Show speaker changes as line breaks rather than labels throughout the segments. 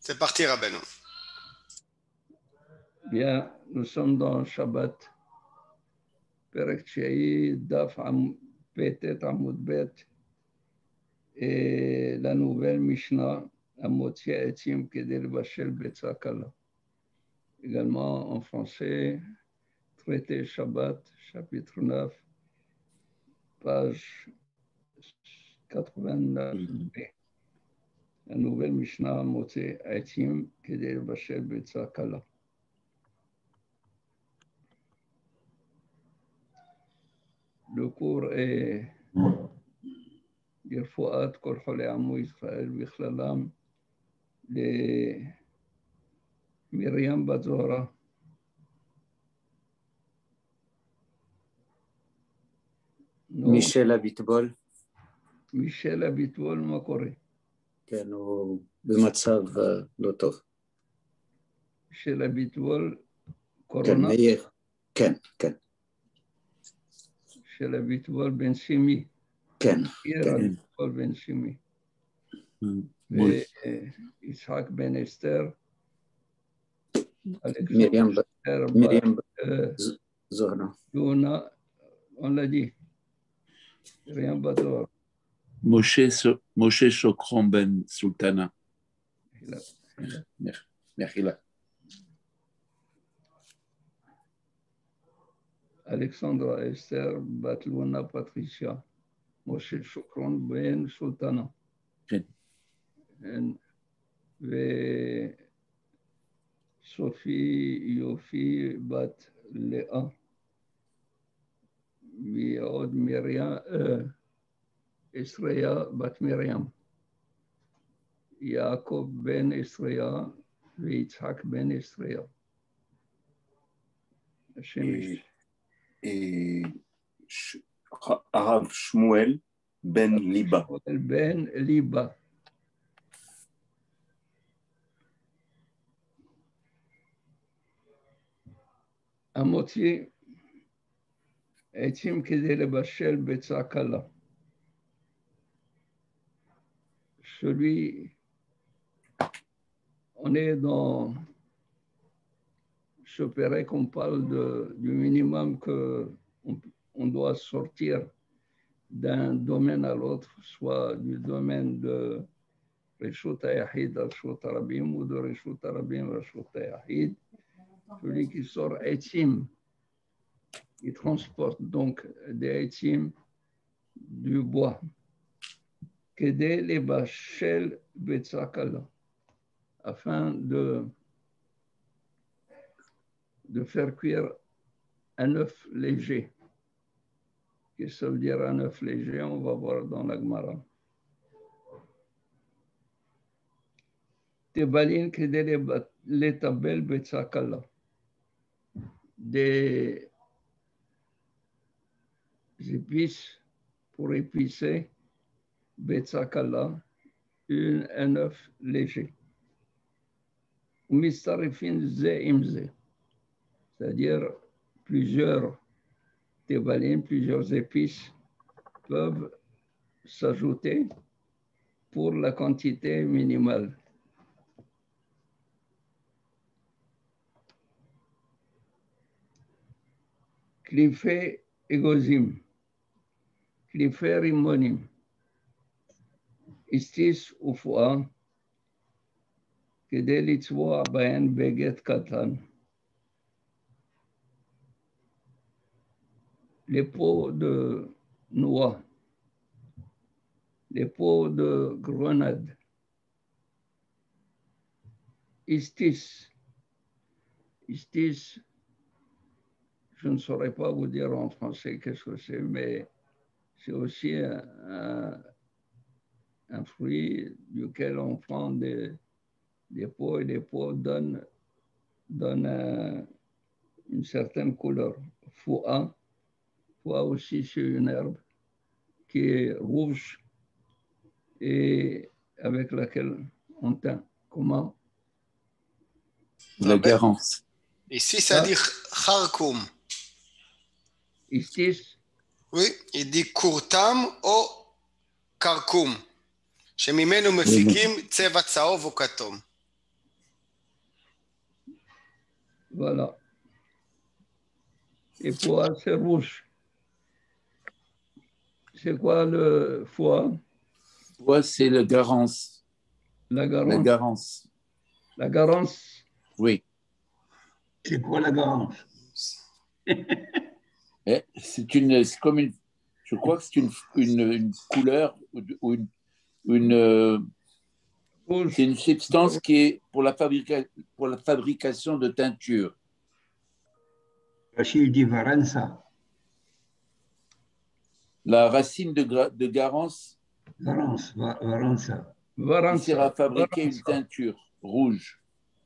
C'est parti, Rabbeinu.
Bien, nous sommes dans Shabbat. Perek Tshei, Daf Petet Amud Bet, et la nouvelle Mishnah, Amotzi Etzim Kedel Bashel Betza Kala. Également en français, Traité Shabbat, chapitre 9, page 89b. La nouvelle Mishnah, Amotzi Etzim Kedel Bashel Betza Kala. Le cours est Yirfuat Kol Cholei Amu Israël Bichlalam, les Miriam Bat Zohra.
מישל הביטבול.
מישל הביטבול, מה קורה?
כן, הוא במצב לא טוב.
מישל הביטבול,
כן,
קורונה?
מאיר. כן, כן.
מישל הביטבול בן שימי.
כן,
עיר
כן.
הביטבול בן שימי. ויצחק בן אסתר.
מרים זוהרה.
יונה, on l'a dit. Miriam Bat Zohra.
Moshe Shokron ben Sultana. Mechila.
Alexandra Esther Bat Luna Patricia. Moshe Shokron ben Sultana. וסופי יופי בת לאה, ועוד אסריה בת מרים, יעקב בן אסריה ויצחק בן אסריה.
הרב שמואל בן ליבה.
שמואל בן ליבה. המוציא עצים כדי לבשל ביצה קלה. Celui, on est dans ce pérec, on parle du minimum qu'on doit sortir d'un domaine à l'autre, soit du domaine de Reshut HaYahid à Reshut HaRabim ou de Reshut HaRabim à Reshut HaYahid. Celui qui sort Etzim, il transporte donc des Etzim, du bois, Kedé les Bachel Betzakala, afin de faire cuire un œuf léger. Qu'est-ce que ça veut dire un œuf léger? On va voir dans la Gemara. Tebalin Kedé les Tabel Betzakala. Des épices pour épicer Betzakala, un œuf léger. Mistarifin ze imze, c'est-à-dire plusieurs tébalines, plusieurs épices peuvent s'ajouter pour la quantité minimale. Clifé égozim, clifé rimonim, istis ufoa, כדי לצבוע בהן בגד קטן. Les pots de noix, les pots de grenade, istis, je ne saurais pas vous dire en français qu'est-ce que c'est, mais c'est aussi un fruit duquel on prend des pots, et les pots donnent une certaine couleur. Foua aussi, c'est une herbe qui est rouge et avec laquelle on teint. Comment?
La garance.
Ici, ça dit kharkoum.
Ici?
Oui, il dit kurtam ou karkoum. שממנו מפיקים צבע צהוב או כתום.
Voilà. Et foie, c'est rouge. C'est quoi le foie?
Foie, c'est le garance.
La
La
garance.
garance.
La garance.
Oui.
C'est quoi la garance?
C'est comme une. Je crois que c'est une couleur ou
Rouge.
c'est une substance qui est pour la fabrication de teinture.
Rachid dit Varenza.
La racine de garance
Varenza.
Varenza.
sert à fabriquer
Varenza.
une teinture rouge.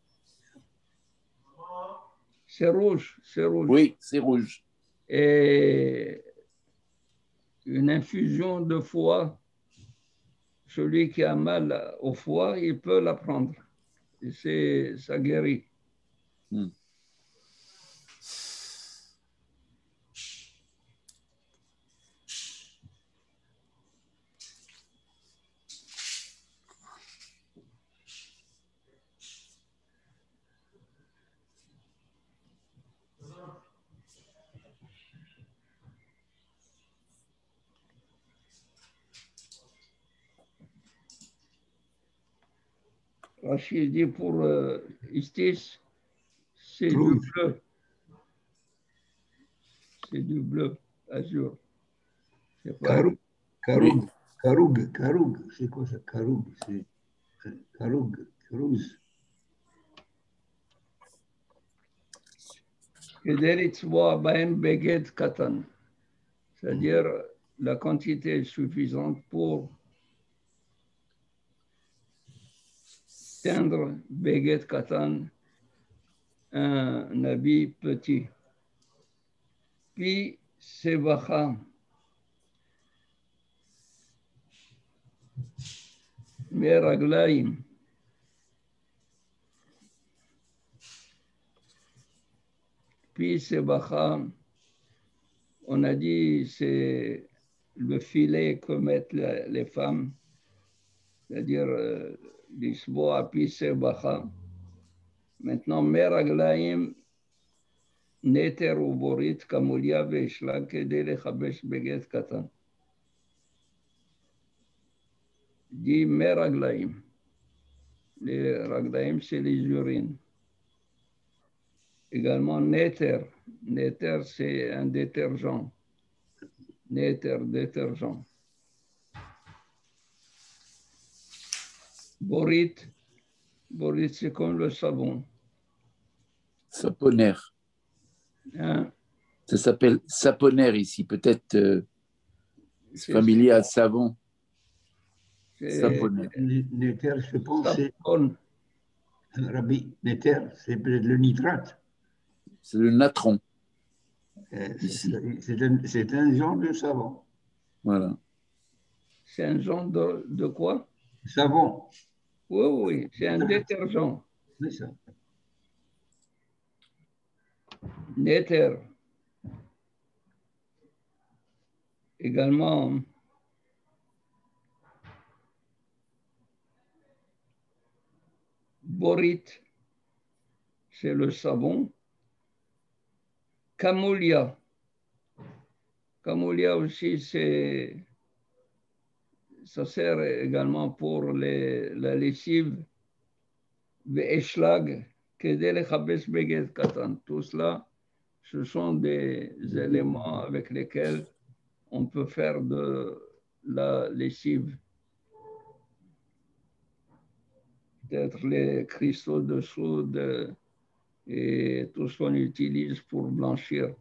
C'est rouge, c'est rouge.
Oui, c'est rouge.
Et une infusion de foie, celui qui a mal au foie, il peut la prendre. Et ça guérit. Rachid dit pour Istis, c'est du
Rouge.
bleu. C'est du bleu, azur. C'est pas
Caroug. C'est quoi ça? Caroug. C'est Caroug. Rouge.
כדי לצבוע בהן בגד קטן, c'est-à-dire la quantité suffisante pour teindre בגד קטן, un habit petit. Puis סבכה, מהרגליים, puis סבכה, on a dit c'est le filet que mettent les femmes, c'est-à-dire לשבוע puis סבכה. Maintenant, מהרגליים נתר ובורית כמוליה ואשלג כדי לכבש בגד קטן. dit מהרגליים. Les raglaim, c'est les urines. Également, néter. Néter, c'est un détergent. Néter, détergent. Borit. Borit, c'est comme le savon.
Saponaire.
Hein?
Ça s'appelle saponaire ici. Peut-être familier à savon. Saponaire.
Néter, je pense, c'est
Sapon.
Rabbi. Néter, c'est peut-être le nitrate.
C'est le natron.
C'est un genre de savon.
Voilà.
C'est un genre de quoi?
Savon.
Oui, oui, c'est un détergent.
C'est ça.
Néter. Également, borit, c'est le savon. Camoulia. Camoulia aussi, ça sert également pour la lessive. Ve'eshlag, כדי לכבס בגד קטן. Tout cela, ce sont des éléments avec lesquels on peut faire de la lessive. Peut-être les cristaux de soude et tout ce qu'on utilise pour blanchir.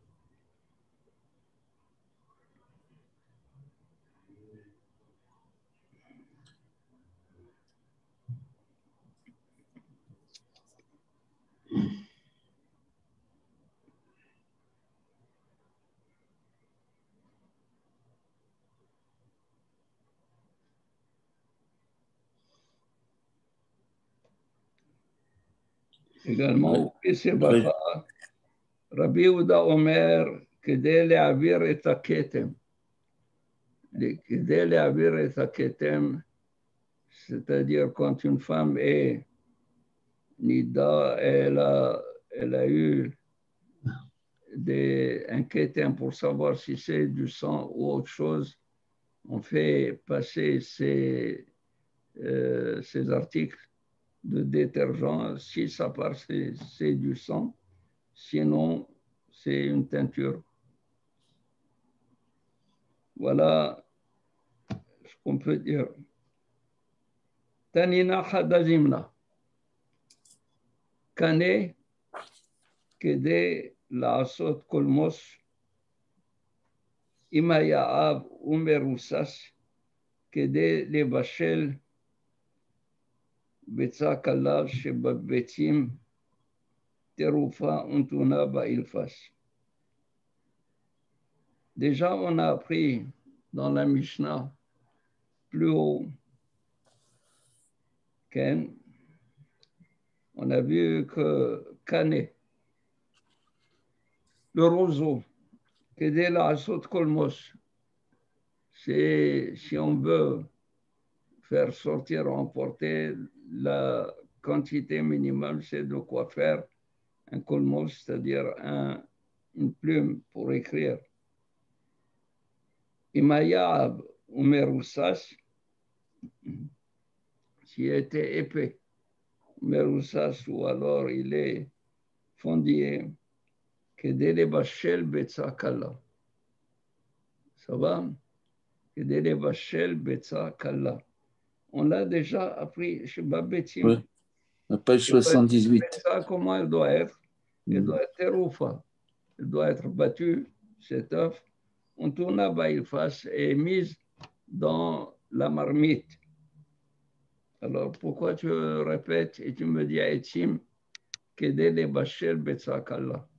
également, Rabbi Yehuda Omer, כדי להעביר את הכתם. כדי להעביר את הכתם, c'est-à-dire quand une femme est nida, elle elle a eu un quétin pour savoir si c'est du sang ou autre chose. On fait passer ces articles de détergent. Si ça part, c'est du sang. Sinon, c'est une teinture. Voilà ce qu'on peut dire. Tanina hadazimna. Kane kede לעשות קולמוס עם היעב ומרוסס כדי לבשל ביצה קלה שבביצים תרופה ונתונה באלפס. Déjà, on a appris dans la Mishnah plus haut on a vu que Kane, le roseau, Kedé la Asot Kolmos, c'est si on veut faire sortir, emporter la quantité minimale, c'est de quoi faire un kolmos, c'est-à-dire une plume pour écrire. Imayab ou Meroussas, s'il était épais, Meroussas ou alors il est fondillé, Kedé le Bachel Betsa Kalla. Ça va? Kedé le Bachel Betsa Kalla. On l'a déjà appris chez Babetim.
Oui, la page 78.
Comment elle doit être? Elle doit être teroufa. Elle doit être battue, cet œuf. On tourne à bas, il fasse et mise dans la marmite. Alors pourquoi tu répètes et tu me dis à Etim Kedé le Bachel Betsa Kalla?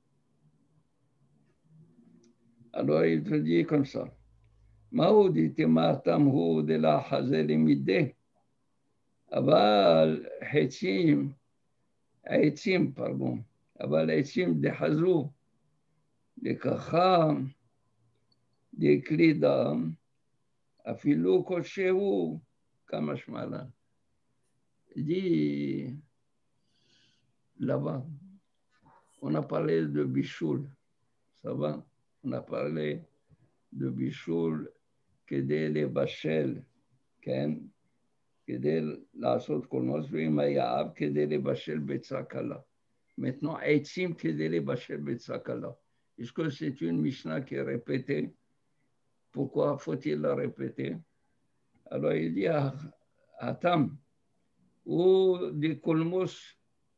Alors il te dit comme ça. Maouditi matamhu de la hazeli midde. אבל העצים, אבל העצים דחזו, לככה, דקלידה, אפילו כלשהו, כמה שמעלה. dit là-bas, on a parlé de bichoul, ça va? On a parlé de bichoul, כדי לבשל, כן? כדי לעשות קולמוס ועם היעב כדי לבשל ביצה קלה. Maintenant, עצים כדי לבשל ביצה קלה. Est-ce que c'est une Mishnah qui est répétée? Pourquoi faut-il la répéter? Alors il dit à Tam, ou des kolmos,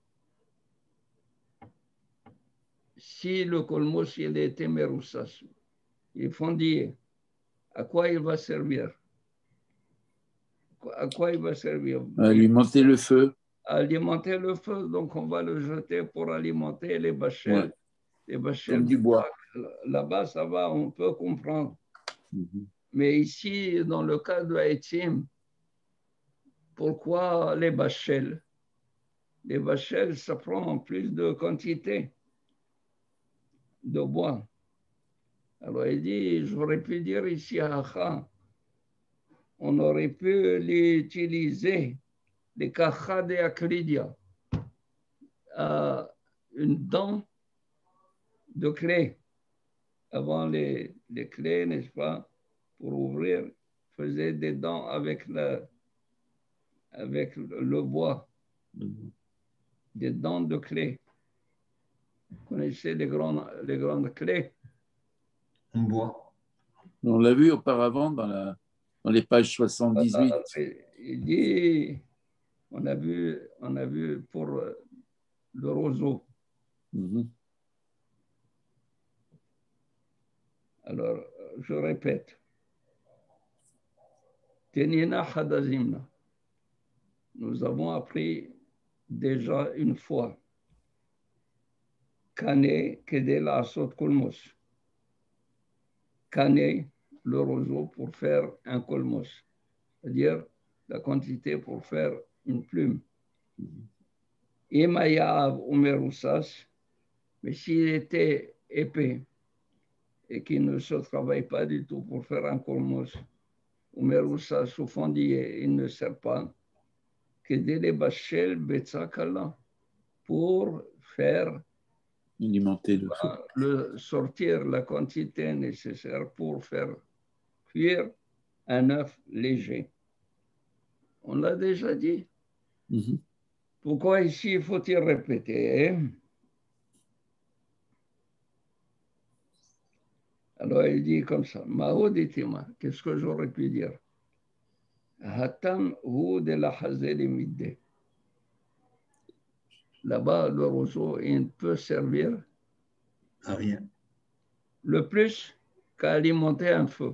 si le kolmos il était meroussas, il est fondillé, à quoi il va servir? À quoi il va servir?
Alimenter le feu.
Alimenter le feu, donc on va le jeter pour alimenter les bachelles.
Ouais.
Les bachelles
Comme du bois.
Là-bas, ça va, on peut comprendre. Mais ici, dans le cas de Haïtim, pourquoi les bachelles? Les bachelles, ça prend plus de quantité de bois. Alors il dit, j'aurais pu dire ici à Acha, on aurait pu l'utiliser, les kacha de akridia, une dent de clé. Avant les clés, n'est-ce pas, pour ouvrir, faisaient des dents avec le bois, des dents de clé. Vous connaissez les grandes clés?
En bois.
On l'a vu auparavant dans les pages 78.
Il dit, on a vu pour le roseau. Alors, je répète. Tenina hadazimna. Nous avons appris déjà une fois. Kane kede la asot kolmos. Kane, le roseau pour faire un kolmos, c'est-à-dire la quantité pour faire une plume. Imayav ou meroussas, mais s'il était épais et qu'il ne se travaille pas du tout pour faire un kolmos, ou meroussas ou fondillé, il ne sert pas, que de les bachel betsa kala, pour faire
Alimenter le feu.
sortir la quantité nécessaire pour faire cuire un œuf léger. On l'a déjà dit.
Mhm.
Pourquoi ici faut-il répéter? Alors il dit comme ça, Maouditima, qu'est-ce que j'aurais pu dire? Hatam hu de la hazel midde. Là-bas, le roseau, il peut servir
à rien.
le plus qu'à alimenter un feu.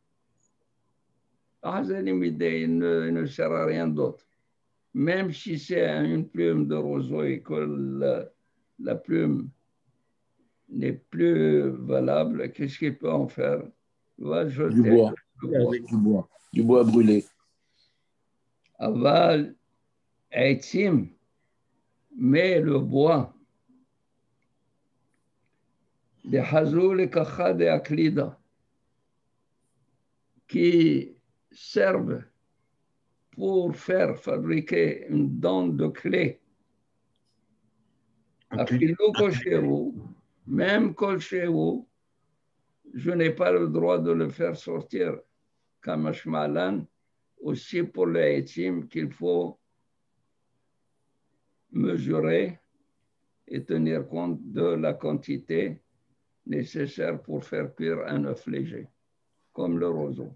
La hazel midde, il ne sert à rien d'autre. Même si c'est une plume de roseau et que la plume n'est plus valable, qu'est-ce qu'il peut en faire? Il va
Du
jeter
bois.
le bois.
Du bois. Du bois brûlé.
Aval, aitim, mais le bois, des hazoul et kacha de aklida, qui servent pour faire fabriquer une dent de clé. Afilou kosheru, même kosheru, je n'ai pas le droit de le faire sortir. Kamashmalan, aussi pour le aitim, qu'il faut mesurer et tenir compte de la quantité nécessaire pour faire cuire un œuf léger, comme le roseau.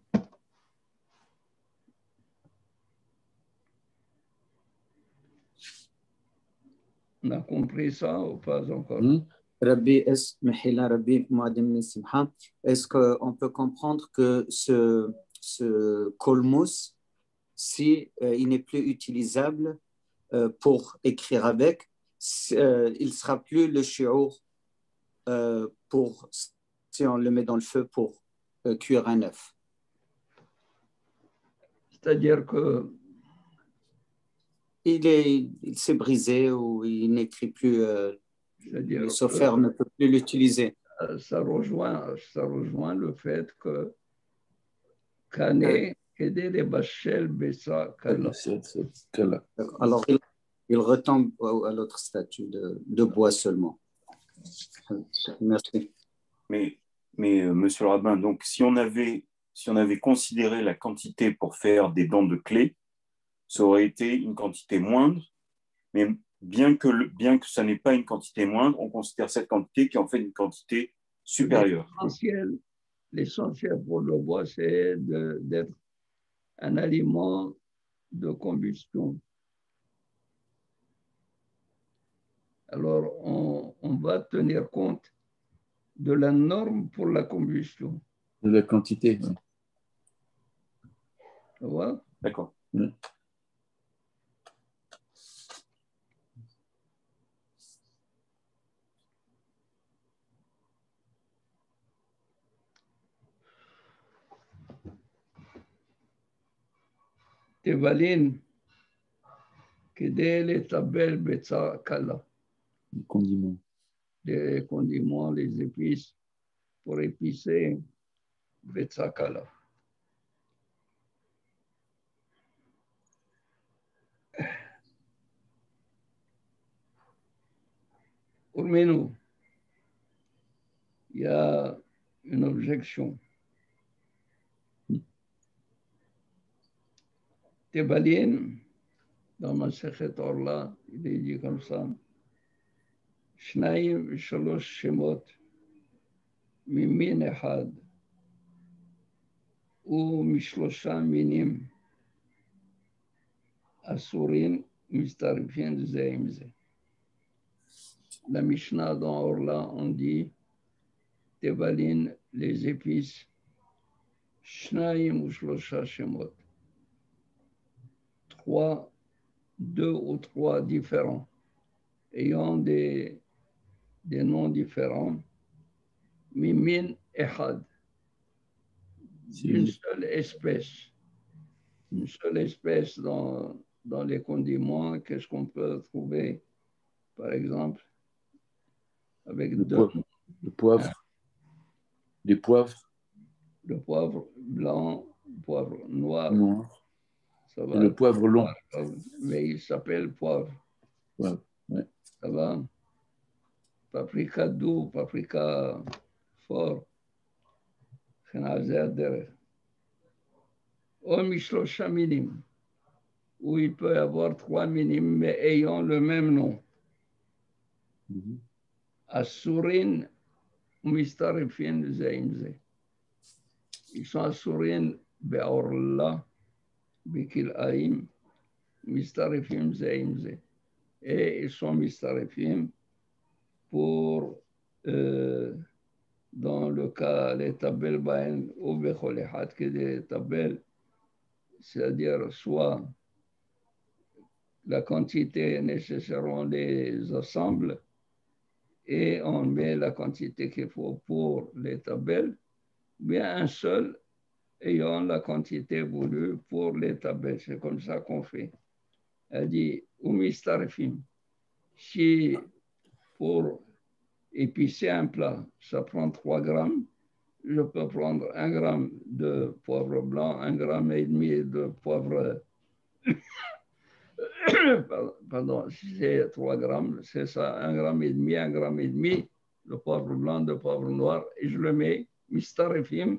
On a compris ça ou pas encore?
Rabbi, est-ce qu'on peut comprendre que ce kolmous, si il n'est plus utilisable pour écrire avec, il sera plus le shi'ur pour, si on le met dans le feu pour cuire un œuf.
C'est-à-dire que
il s'est brisé ou il n'écrit plus, le sophère ne peut plus l'utiliser.
Ça rejoint le fait que Kané aidait les Bachel Bessa Kala.
Alors, il retombe à l'autre statut de bois seulement. Merci.
Mais monsieur le rabbin, donc si on avait considéré la quantité pour faire des dents de clé, ça aurait été une quantité moindre, mais bien que ça n'est pas une quantité moindre, on considère cette quantité qui en fait une quantité supérieure.
L'essentiel pour le bois, c'est d'être un aliment de combustion. Alors, on va tenir compte de la norme pour la combustion.
De la quantité. Oui.
Tu vois?
D'accord.
Oui.
Tevalin, כדי לטבל ביצה קלה.
Les condiments.
Les condiments, les épices pour épicer ביצה קלה. Urmenu, il y a une objection. Tebalin, dans ma Sechet Orla, il est dit comme ça, Shnaim Shalosh Shemot, Mimin Ehad, ou Mishlosha Minim, Asurin, Mistarifin Zeimze. La Mishnah dans Orla, on dit, Tebalin, les épices, Shnaim ou Shlosha Shemot. 2 ou 3 différents, ayant des noms différents, Mimin Ehad, une seule espèce dans les condiments. Qu'est-ce qu'on peut trouver, par exemple, avec
le poivre, des poivres,
le poivre blanc, poivre noir. Ça va,
le poivre long.
Mais il s'appelle poivre.
Ouais.
Ça va. paprika doux, paprika fort, ou mishlosha minim, où il peut y avoir 3 minimes, mais ayant le même nom. Assurin, mistarifin, zaimze. Ils sont assurin, be'orla, bikil aim, mistarifim, zaimze. Et ils sont mistarifim pour, dans le cas, les tabel bain ou becholehat, que des tabel, c'est-à-dire soit la quantité nécessaire, on les assemble et on met la quantité qu'il faut pour les tabelles, bien un seul ayant la quantité voulue pour les tabelles. C'est comme ça qu'on fait. Elle dit, Oumistarfim, si pour épicer un plat, ça prend 3 grammes, je peux prendre 1 gramme de poivre blanc, 1,5 gramme de poivre. Pardon, si c'est 3 grammes, c'est ça, 1,5 gramme, 1,5 gramme de poivre blanc, de poivre noir, et je le mets, mistarifim.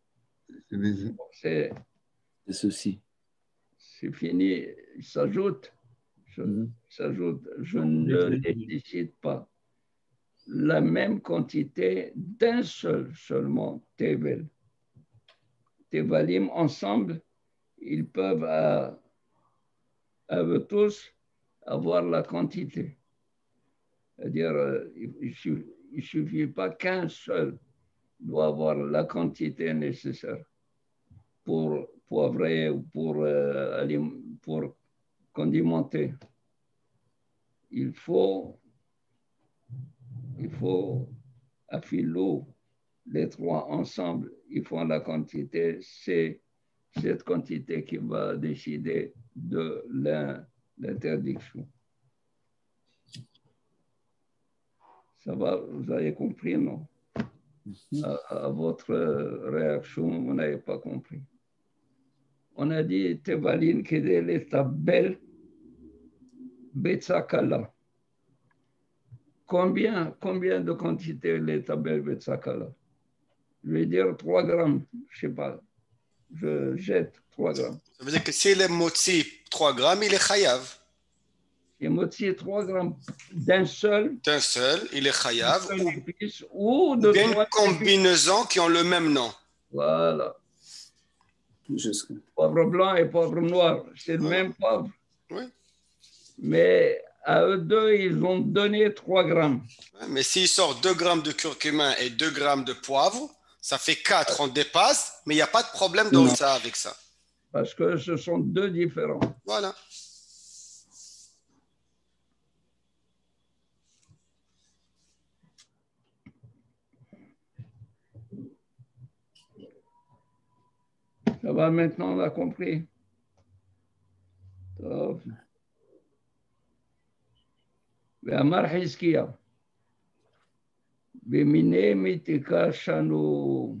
C'est
ceci.
C'est fini, il s'ajoute. Je ne décide pas la même quantité d'un seul seulement tevel. Tevalim ensemble, ils peuvent à eux tous avoir la quantité. C'est-à-dire, il ne suffit pas qu'un seul doit avoir la quantité nécessaire pour poivrer ou pour condimenter. Il faut affiler les 3 ensemble. Ils font la quantité, c'est cette quantité qui va décider de l'interdiction. Ça va, vous avez compris, non? À votre réaction, vous n'avez pas compris. On a dit Tevalin Kedel et Tabel Betsakala. Combien de quantité les tabel Betsakala? Je vais dire 3 grammes, je ne sais pas. Je jette 3 grammes.
Ça veut dire que s'il est motzi 3 grammes, il est chayav.
Et motzi 3 grammes d'un seul.
D'un seul, il est chayav.
Ou de
bien
3
une combinaison qui ont le même nom.
Voilà. Poivre blanc et poivre noir, c'est le même poivre.
Oui.
Mais à eux deux, ils ont donné 3 grammes.
Mais s'il sort 2 grammes de curcuma et 2 grammes de poivre, ça fait 4, on dépasse, mais il n'y a pas de problème dans ça avec ça.
Parce que ce sont 2 différents.
Voilà.
Ça va maintenant, on a compris. ואמר חזקיה, במיני מתיקה שנו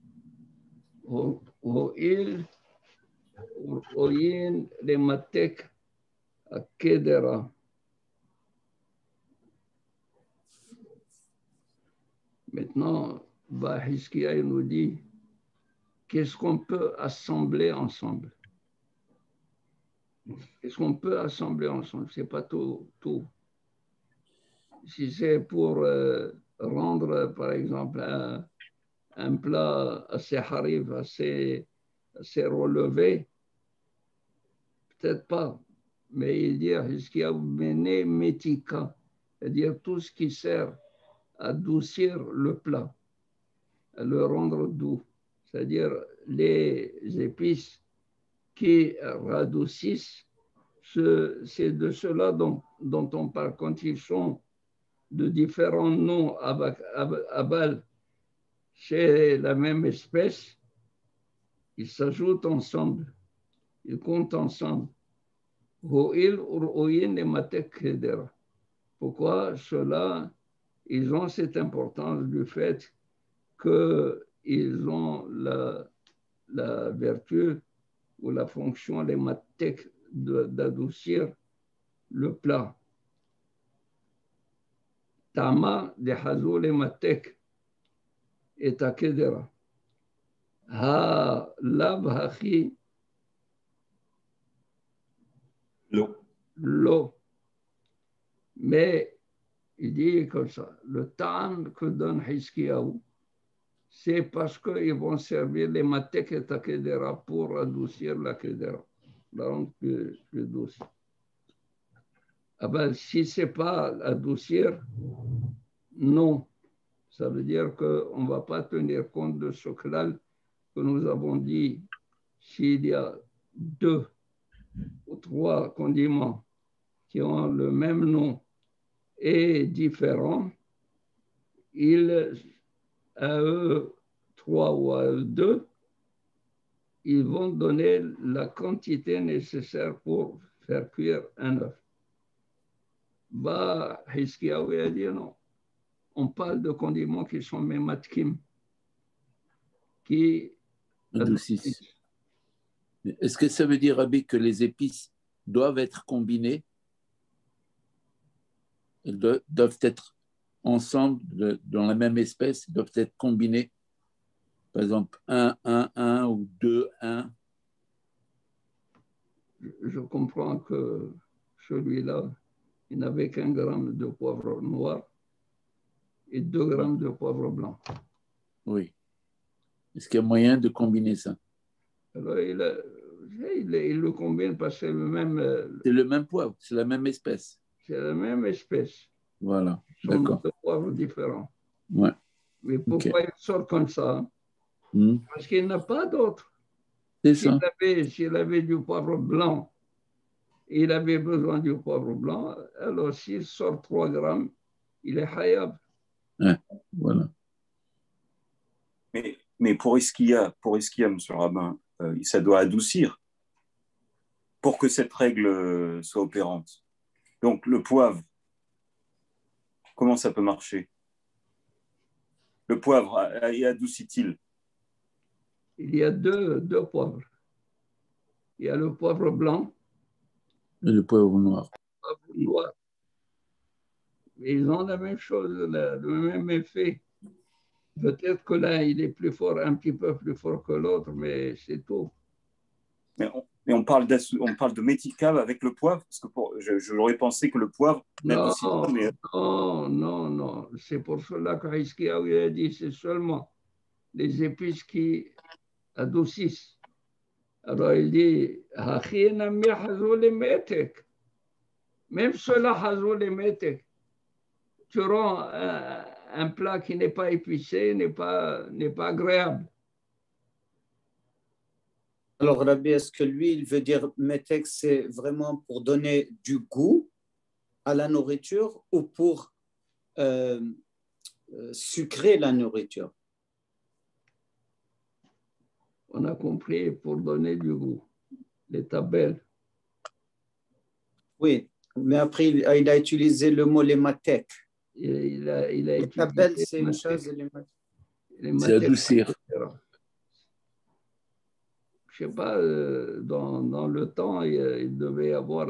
הואיל למתק הקדרה. Maintenant, Xizkia nous dit qu'est-ce qu'on peut assembler ensemble. Qu'est-ce qu'on peut assembler ensemble? Ce n'est pas tout. Si c'est pour rendre, par exemple, un plat assez harif, assez relevé, peut-être pas. Mais il dit qu'il y a mené métika, c'est-à-dire tout ce qui sert à adoucir le plat, à le rendre doux, c'est-à-dire les épices qui radoucissent, c'est de cela dont on parle quand ils sont de différents noms à Bâle chez la même espèce, ils s'ajoutent ensemble, ils comptent ensemble. Pourquoi cela? Ils ont cette importance du fait qu'ils ont la vertu ou la fonction, les matek, d'adoucir le plat. טעמה דחזו למתק את הקדרה. הלאו הכי לא. Mais il dit comme ça, le temps que donne Hiskiaou, c'est parce qu'ils vont servir les matek et la kedera pour adoucir la kedera, la rendre plus douce. Ah ben, si ce n'est pas adoucir, non. Ça veut dire qu'on ne va pas tenir compte de ce klal que nous avons dit. S'il y a 2 ou 3 condiments qui ont le même nom et différents, à eux 3 ou à eux 2, ils vont donner la quantité nécessaire pour faire cuire un œuf. Bah, Hiskiaou a dit non. On parle de condiments qui sont mematkim, qui
adoucissent. Est-ce que ça veut dire, Rabbi, que les épices doivent être combinées? Elles doivent être ensemble, dans la même espèce, doivent être combinées? Par exemple, 1 ou 2, 1.
Je comprends que celui-là, il n'avait qu'1 gramme de poivre noir et 2 grammes de poivre blanc.
Oui. Est-ce qu'il y a moyen de combiner ça?
Alors, il le combine parce que c'est le même...
C'est le même poivre, c'est la même espèce.
C'est la même espèce.
Voilà,
Ce sont
d'accord.
2 poivres différents.
Ouais.
Mais pourquoi il sort comme ça? Parce qu'il n'a pas d'autre.
C'est ça.
S'il avait du poivre blanc, il avait besoin du poivre blanc, alors s'il sort 3 grammes, il est hayab.
Ouais, voilà.
Mais pour Esquia, monsieur le rabbin, ça doit adoucir pour que cette règle soit opérante. Donc le poivre, comment ça peut marcher? Le poivre, adoucit-il?
Il y a deux poivres. Il y a le poivre blanc
et le poivre noir.
Le poivre noir. Ils ont la même chose, le même effet. Peut-être que l'un, il est plus fort, un petit peu plus fort que l'autre, mais c'est tout.
Mais on parle de méthicave avec le poivre, parce que j'aurais pensé que le poivre n'adoucit pas. Mais...
Non. C'est pour cela que Hiskiaou a dit c'est seulement les épices qui adoucissent. Alors il dit même cela, tu rends un plat qui n'est pas épicé, n'est pas agréable.
Alors, Rabbi, est-ce que lui, il veut dire métek, c'est vraiment pour donner du goût à la nourriture ou pour sucrer la nourriture?
On a compris pour donner du goût. Les tabelles.
Oui, mais après, il a utilisé le mot les matek.
Les
tabelles, c'est une chose.
C'est adoucir.
Je ne sais pas, dans le temps, il devait y avoir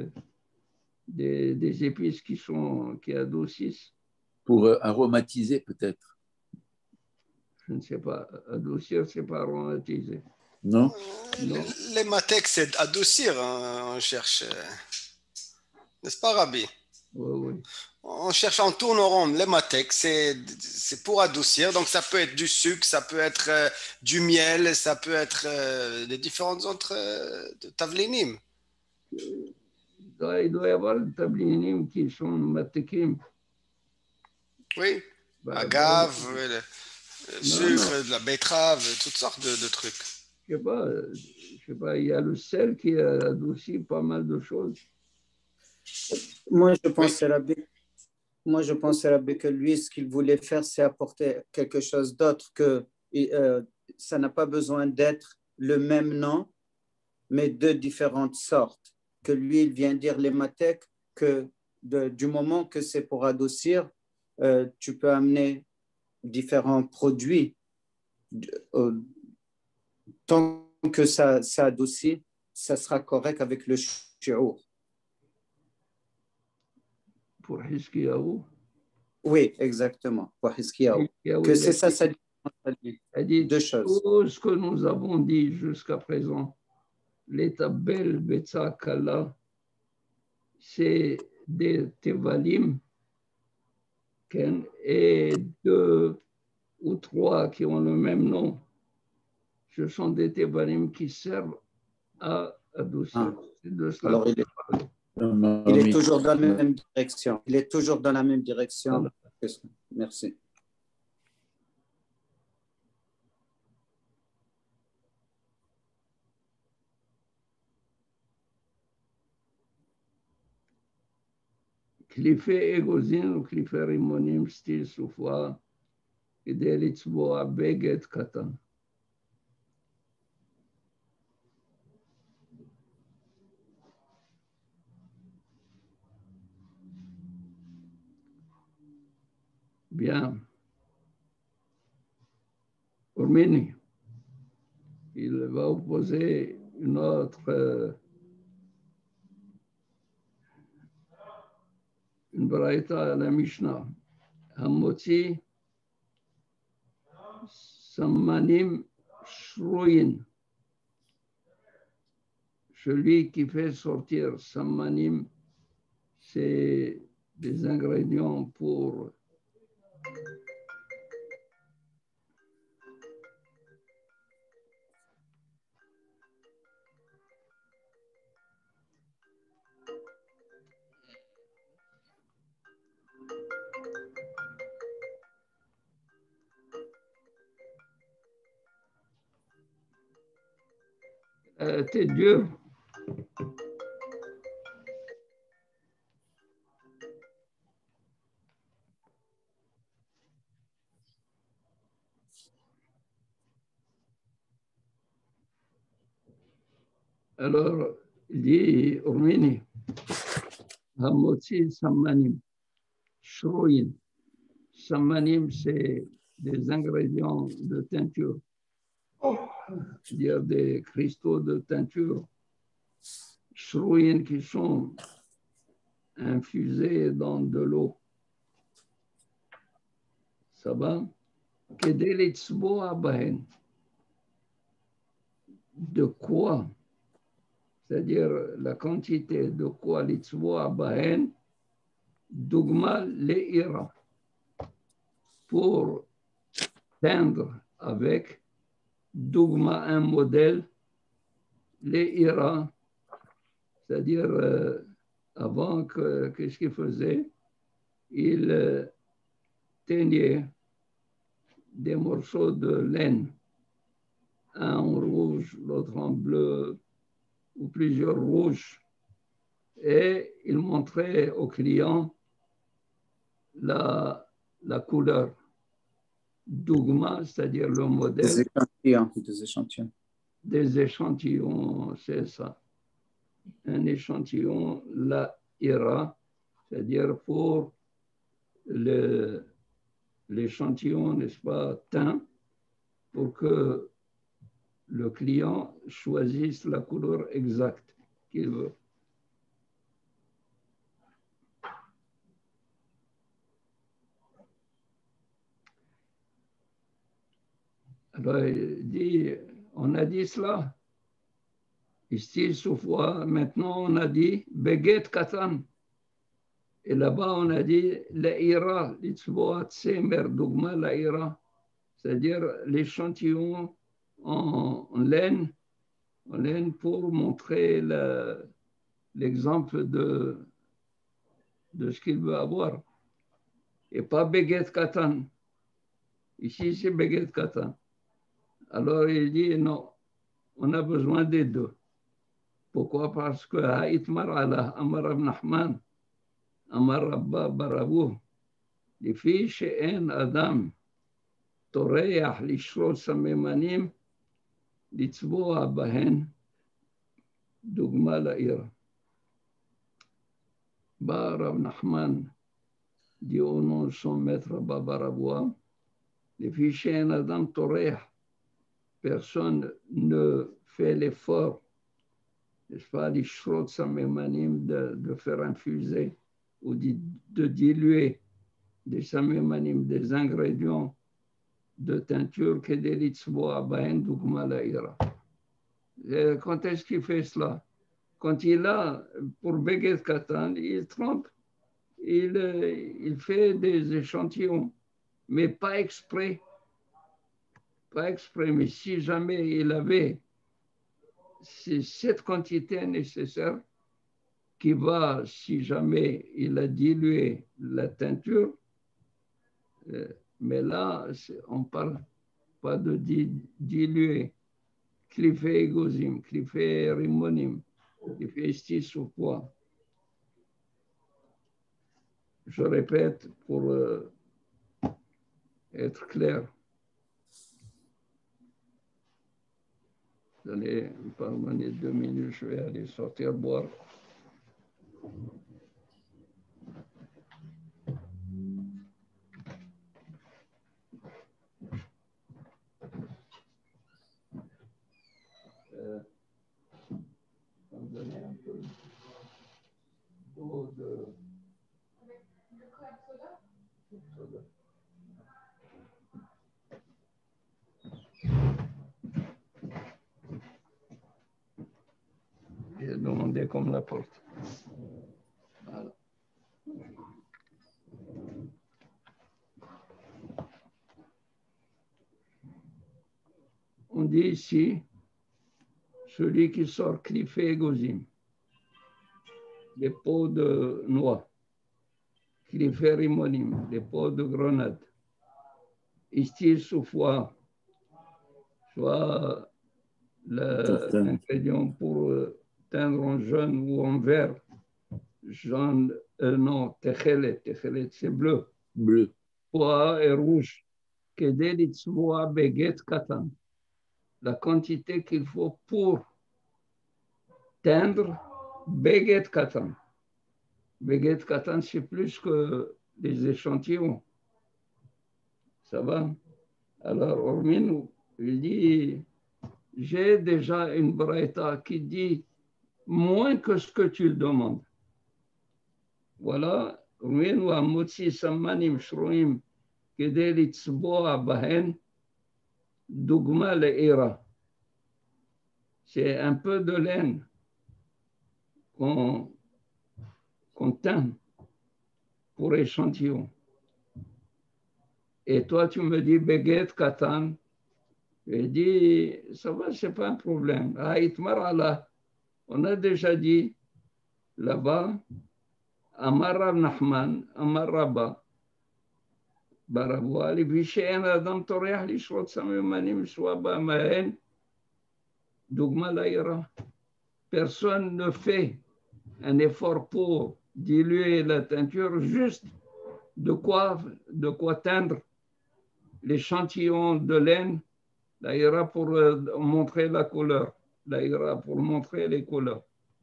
des épices qui adoucissent.
Pour aromatiser, peut-être.
Je ne sais pas. Adoucir, ce n'est pas aromatiser.
Non.
Les matek, c'est adoucir, hein, on cherche. N'est-ce pas, Rabbi?
Oui.
On cherche en tourne rond. Les matek, c'est pour adoucir. Donc, ça peut être du sucre, ça peut être du miel, ça peut être les différentes autres tavlinim.
Il doit y avoir des tavlinim qui sont matekim.
Oui, agave, sucre, de la betterave, toutes sortes de trucs.
Je sais pas, il y a le sel qui adoucit pas mal de choses.
Moi, je pense, Rabbi, que lui, ce qu'il voulait faire, c'est apporter quelque chose d'autre, que ça n'a pas besoin d'être le même nom, mais 2 différentes sortes. Que lui, il vient dire les matek, que du moment que c'est pour adoucir, tu peux amener différents produits. Tant que ça adoucit, ça sera correct avec le shi'ur.
Pour Hiskiaou.
Oui, exactement. Que c'est ça, ça dit deux choses.
Tout ce que nous avons dit jusqu'à présent, l'étabel Betsa Kala, c'est des Tevalim et 2 ou 3 qui ont le même nom. Ce sont des Tevalim qui servent à adoucir.
Alors, il est toujours dans la même direction. Il est toujours dans la même direction. Voilà. Merci. קליפי אגוזין וקליפי רימונים סטיל סופה כדי לצבוע בגד קטן. Bien. Urmini, il va opposer une autre une braïta à la Mishnah. Hamotzi Sammanim Shruyin. Celui qui fait sortir Sammanim, c'est des ingrédients pour t'es dur. Alors, il dit, Urmini, Hamotzi Sammanim, Shruyin. Sammanim, c'est des ingrédients de teinture, c'est-à-dire des cristaux de teinture. Shruyin qui sont infusés dans de l'eau. Ça va? De quoi? C'est-à-dire la quantité de quoi l'itzboa bahen, dogma le'ira, pour teindre avec dogma un modèle, le'ira, c'est-à-dire avant qu'est-ce qu'il faisait? Il teignait des morceaux de laine, un en rouge, l'autre en bleu, ou plusieurs rouges, et il montrait aux clients la couleur. Dogma, c'est-à-dire le modèle. Des échantillons, c'est ça. Un échantillon, la ira, c'est-à-dire pour l'échantillon, n'est-ce pas, teint, pour que le client choisisse la couleur exacte qu'il veut. Alors, il dit, on a dit cela. Ici, Soufoua, maintenant on a dit Beget Katan. Et là-bas, on a dit l'Aïra, l'Itzboat Semer, Dogma l'Aïra, c'est-à-dire l'échantillon en laine pour montrer l'exemple de ce qu'il veut avoir. Et pas Beget Katan. Ici, c'est Beget Katan. Alors, il dit non, on a besoin des deux. Pourquoi? Parce que Haïtmar Allah, Amar ibn Ahman, Amar Rabba Barabou, les filles chez un Adam, Toreah, l'Ishro Samemanim, l'Itzboa Bahen, Dogma La'ira. Barab Nachman dit au nom de son maître Rabba Baraboua, les filles chez un Adam, Toreah, personne ne fait l'effort, n'est-ce pas, l'Ishro Samemanim, de faire infuser ou de diluer
des samemanim, des ingrédients de teinture que des litzboa bahen dougma laïra. Quand est-ce qu'il fait cela? Quand il a, pour Beget Katan, il trempe, il fait des échantillons, mais pas exprès. Pas exprès, mais si jamais il avait cette quantité nécessaire qui va, si jamais il a dilué la teinture, mais là, on ne parle pas de diluer. Cliffé égozim, cliffé rimonim, cliffé stis ou quoi. Je répète pour être clair. Vous allez me pardonner 2 minutes, je vais aller sortir boire. On va donner un peu d'eau de... soda. J'ai demandé comme la porte. Voilà. On dit ici, celui qui sort cliffé égozim, les pots de noix, cliffé rimonim, les pots de grenade, ici sous foie, soit l'ingrédient pour teindre en jaune ou en vert, jaune, non, techelet c'est bleu.
Bleu.
Pois et rouge, kedelitzmoa beget katan, la quantité qu'il faut pour teindre beget katan. Beget katan, c'est plus que les échantillons. Ça va? Alors, Ormin, il dit, j'ai déjà une braïta qui dit moins que ce que tu le demandes. Voilà, Ormin ou Amotsi Samanim Shroim Kedeli Tzboa Bahen Dougma Le'ira. C'est un peu de laine qu'on teint pour échantillon. Et toi, tu me dis Beget Katan. Je dis, ça va, c'est pas un problème. On a déjà dit là-bas, Amar Rav Nachman, Amar Rabba, Barabouali, Vishen Adam Toreah, Lishrot Samemanim, Swaba Mahen, Dougma Laïra. Personne ne fait un effort pour diluer la teinture, juste de quoi teindre l'échantillon de laine, l'aïra pour montrer la couleur, l'aïra pour montrer les couleurs.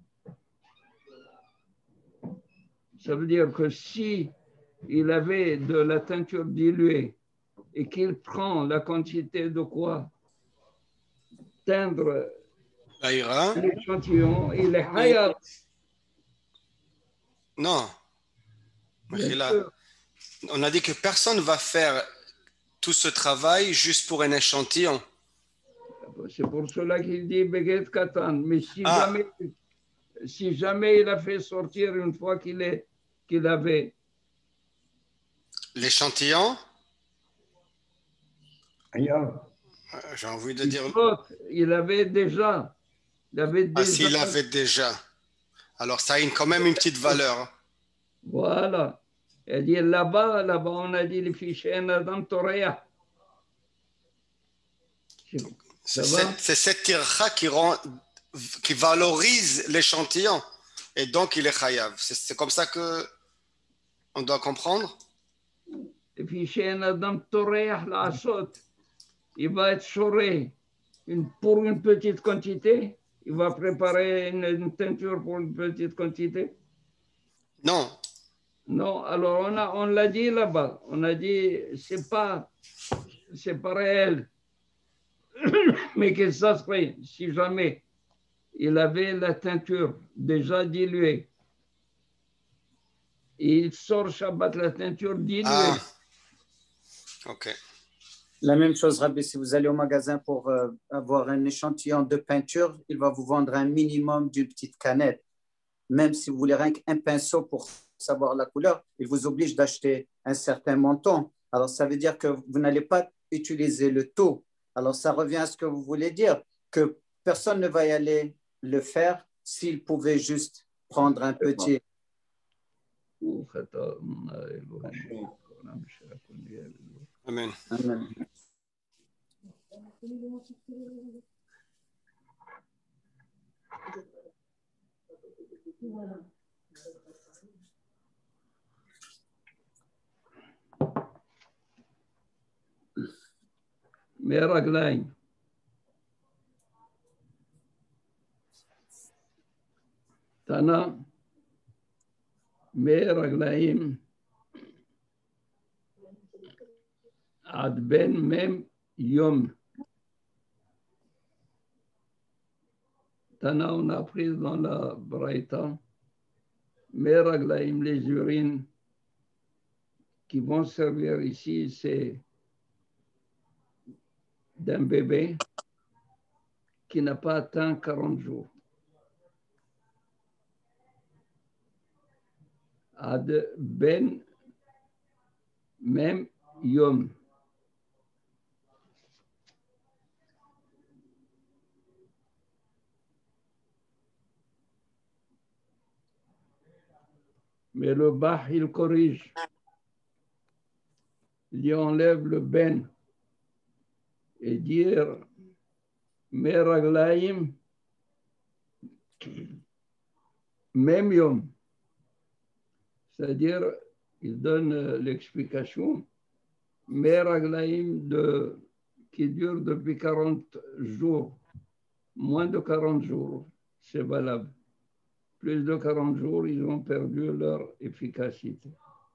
Ça veut dire que si il avait de la teinture diluée et qu'il prend la quantité de quoi teindre l'échantillon, il est hayab.
Non. On a dit que personne ne va faire tout ce travail juste pour un échantillon.
C'est pour cela qu'il dit Beget Katan. Mais si jamais il a fait sortir une fois qu'il avait
l'échantillon, j'ai envie de dire.
Il avait déjà.
S'il avait déjà. Alors ça a quand même une petite valeur.
Voilà. Il dit là-bas, on a dit les fichiers Adam Toreya.
C'est cette tircha qui valorise l'échantillon. Et donc, il est chayav. C'est comme ça qu'on doit comprendre.
Et puis, chez un Adam Toreah, la asot, il va être choré pour une petite quantité. Il va préparer une teinture pour une petite quantité.
Non.
Non, alors on l'a dit là-bas. On a dit, c'est pas réel. Mais que ça serait, si jamais il avait la teinture déjà diluée Et il sort Shabbat la teinture diluée.
Ah, ok.
La même chose, Rabbi, si vous allez au magasin pour avoir un échantillon de peinture, il va vous vendre un minimum d'une petite canette. Même si vous voulez rien qu'un pinceau pour savoir la couleur, il vous oblige d'acheter un certain montant. Alors, ça veut dire que vous n'allez pas utiliser le tout. Alors, ça revient à ce que vous voulez dire, que personne ne va y aller le faire s'il pouvait juste prendre un petit.
Amen.
Amen.
מהרגליים. תנא, מהרגליים עד בין מם יום. Tana, on a appris dans la Braïta, מהרגליים, les urines qui vont servir ici, c'est d'un bébé qui n'a pas atteint 40 jours. Ad ben mem yom. Mais le Bach, il corrige. Il enlève le ben et dire meraglaim mem yom. C'est-à-dire, il donne l'explication, meraglaim qui dure depuis 40 jours, moins de 40 jours, c'est valable. Plus de 40 jours, ils ont perdu leur efficacité.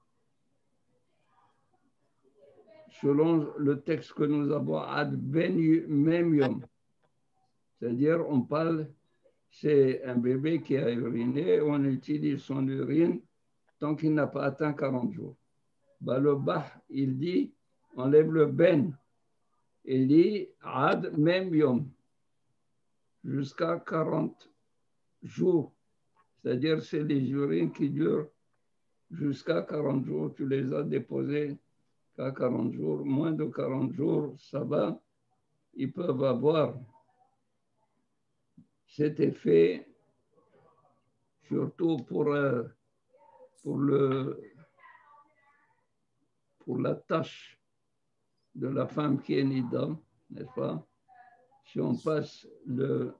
Selon le texte que nous avons, ad ben mem yom, c'est-à-dire on parle, c'est un bébé qui a uriné, on utilise son urine tant qu'il n'a pas atteint 40 jours. Bah, le Bach, il dit, enlève le ben, il dit ad mem yom, jusqu'à 40 jours. C'est-à-dire c'est les urines qui durent jusqu'à 40 jours, tu les as déposées qu'à 40 jours, moins de 40 jours, ça va, ils peuvent avoir cet effet, surtout pour la tâche de la femme qui est nida, n'est-ce pas? Si on passe le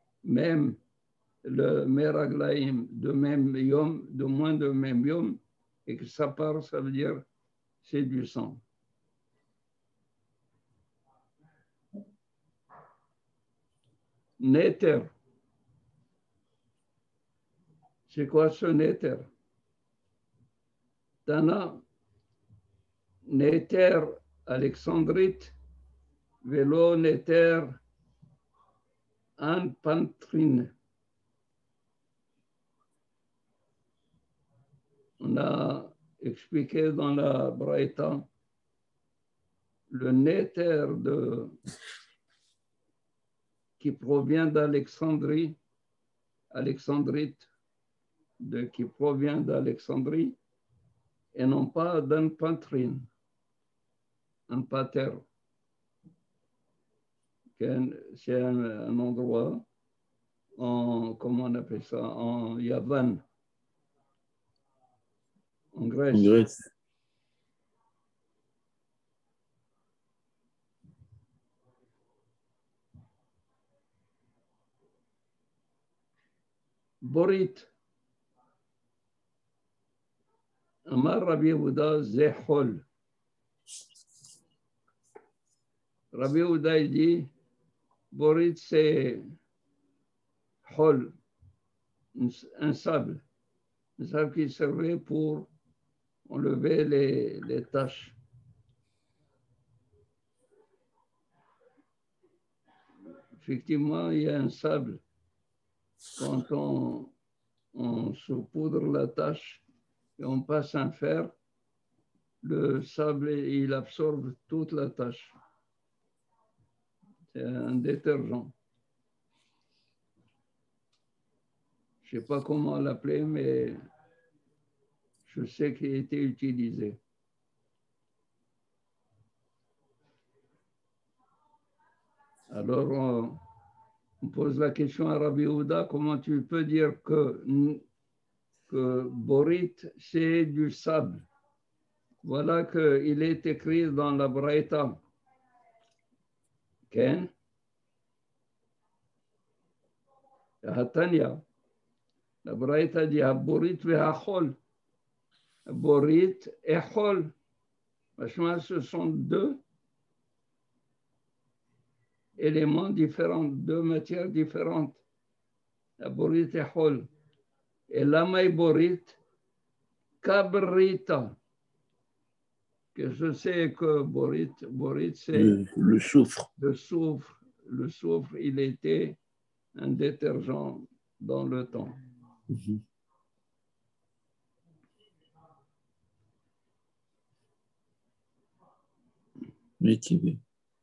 meraglaim de même yom, de moins de même yom, et que ça part, ça veut dire c'est du sang. Néter. C'est quoi ce néter? Tana, néter alexandrite, vélo néter anpantrine. On a expliqué dans la Braïta le néter qui provient d'Alexandrie, alexandrite, qui provient d'Alexandrie, et non pas d'un pantrine, un pater. C'est un endroit, comment on appelle ça, en Yavan, en Grèce.
En Grèce.
Borit. Amar Rabbi Yehuda Zehol. Rabbi Yehuda il dit, Borit c'est hol, un sable qui servait pour enlever les taches. Effectivement, il y a un sable. Quand on saupoudre la tache, et on passe un fer, le sable, il absorbe toute la tâche. C'est un détergent. Je ne sais pas comment l'appeler, mais je sais qu'il a été utilisé. Alors, on pose la question à Rabbi Houda, comment tu peux dire que Borit, c'est du sable? Voilà qu'il est écrit dans la Braïta. Ken? Hatania. La Braïta dit Borit ve'achol. Borit et chol. Ce sont deux éléments différents, deux matières différentes. Borit et chol. Et l'amay borit, kabrita. Que je sais que borit c'est
le soufre.
Le soufre. Le soufre, il était un détergent dans le temps.
Métivé.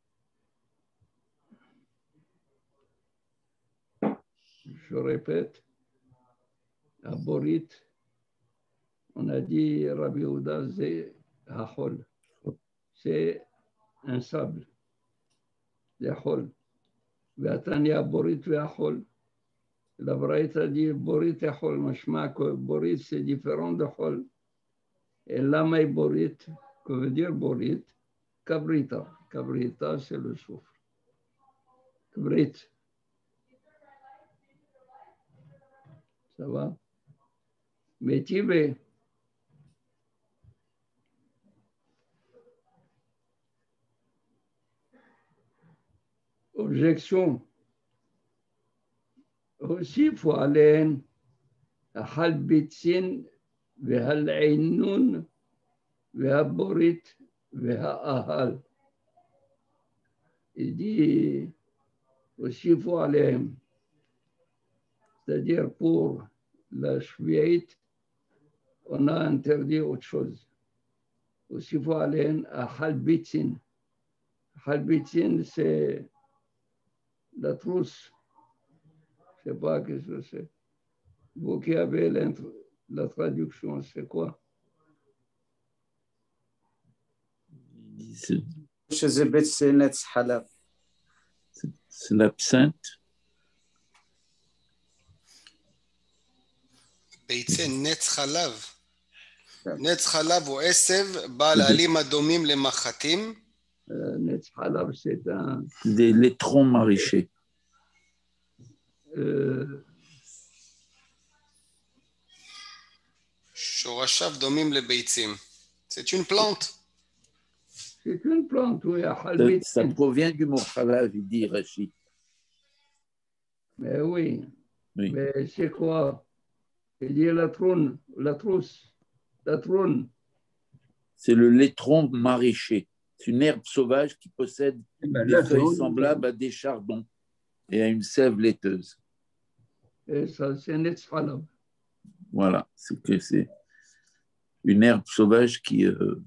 Je répète, à Borit, on a dit Rabbi Houda, c'est Hachol. C'est un sable. Hachol. Vatania Borit Hachol. La Braïta dit Borit Hachol. Mashma que Borit c'est différent de Hol. Et l'amay Borit, que veut dire Borit? Cabrita. Cabrita, c'est le soufre. Cabrit. Ça va? Métivé. Objection. Aussi, il faut aller à Halbitsin, Vehal Aynun, Vehaborit, Vehaahal. Il dit aussi, il faut aller, c'est-à-dire pour la Shvi'it, on a interdit autre chose. Aussi, il faut aller à Halbitsin. Halbitsin, c'est la trousse. Je ne sais pas ce que c'est. Vous qui avez la traduction, c'est quoi?
C'est l'absinthe.
ביצי נץ חלב. נץ חלב הוא עשב בעל עלים אדומים למחטים.
נץ חלב, c'est un...
Des laitrons maraîchers.
שורשיו דומים לביצים. C'est une plante.
C'est une plante, oui.
Ça provient du mot halal, il dit Rachid.
Mais oui.
Oui.
Mais c'est quoi? Il dit la trône, la trousse, la trône.
C'est le laitron maraîcher. C'est une herbe sauvage qui possède des feuilles semblables à des chardons et à une sève laiteuse.
Et ça, c'est Netz Halab.
Voilà, c'est une herbe sauvage qui...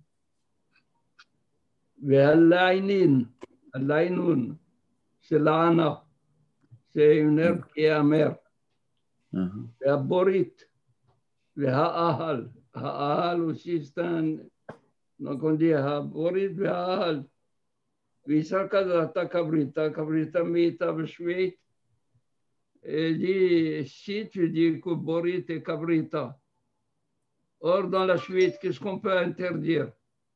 Al-Aïnoun, c'est l'ana. C'est une herbe qui est amère. Borit, Ha'ahal. Ha'ahal aussi, c'est un... Donc on dit Borit, Ha'ahal. Visakadata kabrita, kabrita mita b'shveit. Et dit, si tu dis que Borit est cabrita, or dans la Shveit, qu'est-ce qu'on peut interdire?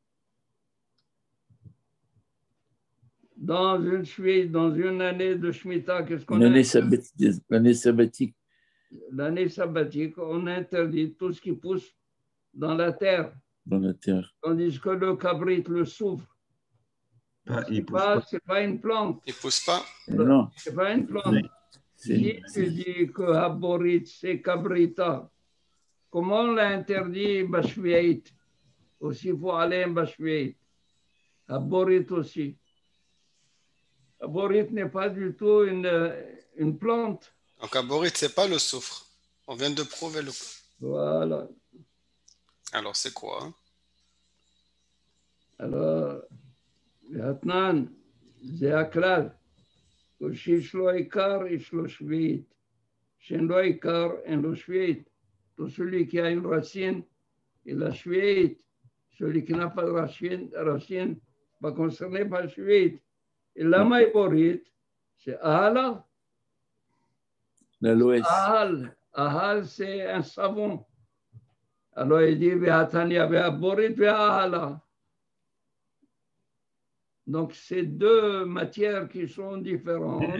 Dans une Shveit, dans une année de Shemitah, qu'est-ce qu'on
L'année
interdit?
sabbatique.
L'année sabbatique, on interdit tout ce qui pousse dans la terre.
Dans la terre.
Tandis que le cabrit, le soufre, c'est pas une plante.
Il pousse pas.
Non.
C'est pas une plante.
Oui.
Si tu dis que Haborit, c'est cabrita, comment on l'a interdit Bashviait? Aussi, il faut aller en Bashviait. Haborit aussi. Haborit n'est pas du tout une plante.
Donc, aborit, c'est pas le soufre. On vient de prouver le.
Voilà.
Alors, c'est quoi?
Alors, והתנן, זה הכלל. שיש לו עיקר, יש לו שביעית. שאין לו עיקר, אין לו שביעית. Tout celui qui a une racine, il a shvi'it. Celui qui n'a pas de racine, pas concerné par shvi'it. Et lama est borit, c'est ahala.
L'aloès.
Ahal, c'est un savon. Alors il dit, ve'atania ve'aborit ve'ahala. Donc, c'est deux matières qui sont différentes.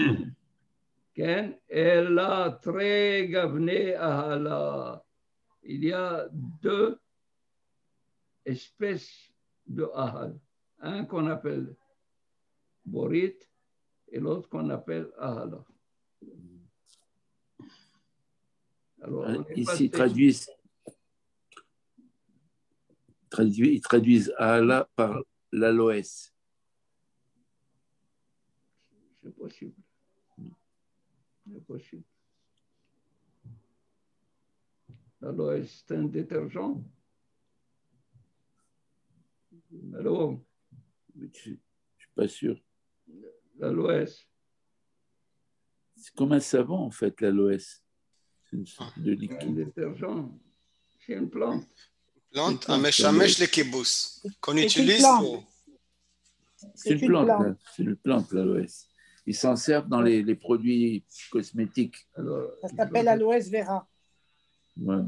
Elle a très gavné ahala. Il y a deux espèces de ahal. Un qu'on appelle borit et l'autre qu'on appelle ahala. Alors,
ici, ils traduisent ahala par l'aloès.
C'est possible. C'est possible. L'aloès, c'est un détergent. Alors,
Je ne suis pas sûr.
L'aloès.
C'est comme un savon, en fait, l'aloès. C'est une sorte de
Un
liquide.
détergent, c'est une plante.
Plante,
Une
un
plante,
meshamesh
oui.
le kibbutz, qu'on
C'est une
utilise
plante.
pour...
C'est une plante, c'est une plante, l'aloès. Ils s'en servent dans les produits cosmétiques.
Alors,
Ça s'appelle aloès vera.
Voilà.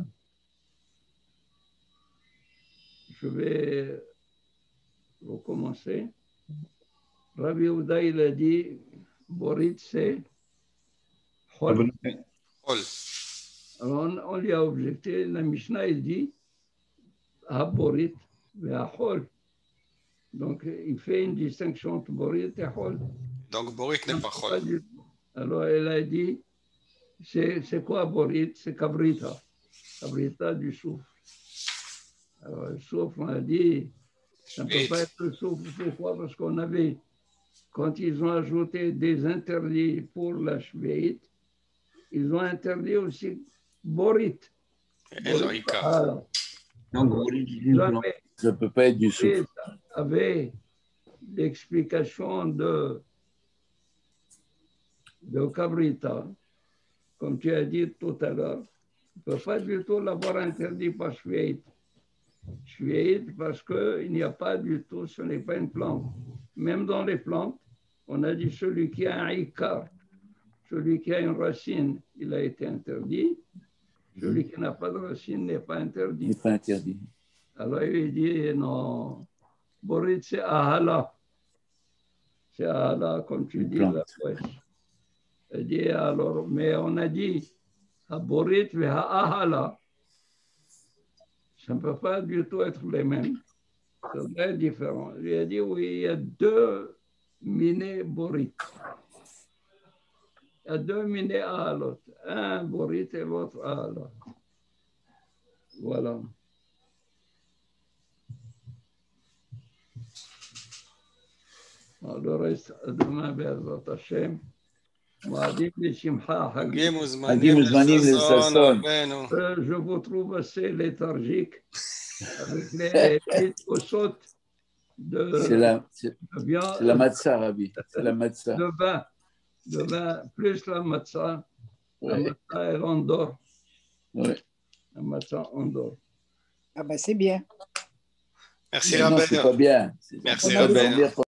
je vais recommencer. Rabbi Ouda, il a dit, Borit, c'est Hol.
Hol.
Alors, on lui a objecté, la Mishnah, il dit, Ha-Borit, Ha-Hol. Donc, il fait une distinction entre Borit et Hol.
Donc, borit n'est pas hol.
Alors, elle a dit, c'est quoi Borit? C'est Cabrita. Cabrita du soufre. Alors, le soufre, on a dit, ça ne peut pas être le soufre. Pourquoi? Parce qu'on avait, quand ils ont ajouté des interdits pour la shvéit, ils ont interdit aussi Borit.
Eloïka.
Donc,
Ça ne peut pas être du soufre.
Avait l'explication de Cabrita, comme tu as dit tout à l'heure, on ne peut pas du tout l'avoir interdit par shvéit. Shvéit parce qu'il n'y a pas du tout, ce n'est pas une plante. Même dans les plantes, on a dit celui qui a un ikar, celui qui a une racine, il a été interdit. Celui qui n'a pas de racine n'est pas interdit.
Il n'est pas interdit.
Alors il dit non, Borit c'est ahala. C'est ahala, comme tu dis là. Ouais. Il dit alors, mais on a dit Borit et ahala. Ça ne peut pas du tout être les mêmes. C'est très différent. Il a dit oui, il y a deux minés Borit. Il y a deux minés ahalot. Un Borit et l'autre ahala. Voilà. Le reste, demain, Bézat Hashem. Je vous trouve assez léthargique avec les petites ossotes de viande.
C'est la matzah, Rabbi. C'est la matzah.
De vin, plus la matzah. La matzah, elle endort.
Ouais.
La matzah endort.
Ah ben c'est bien.
Merci,
Non,
Rabbi.
c'est pas bien.
Merci,
Rabbi.
Rabbi.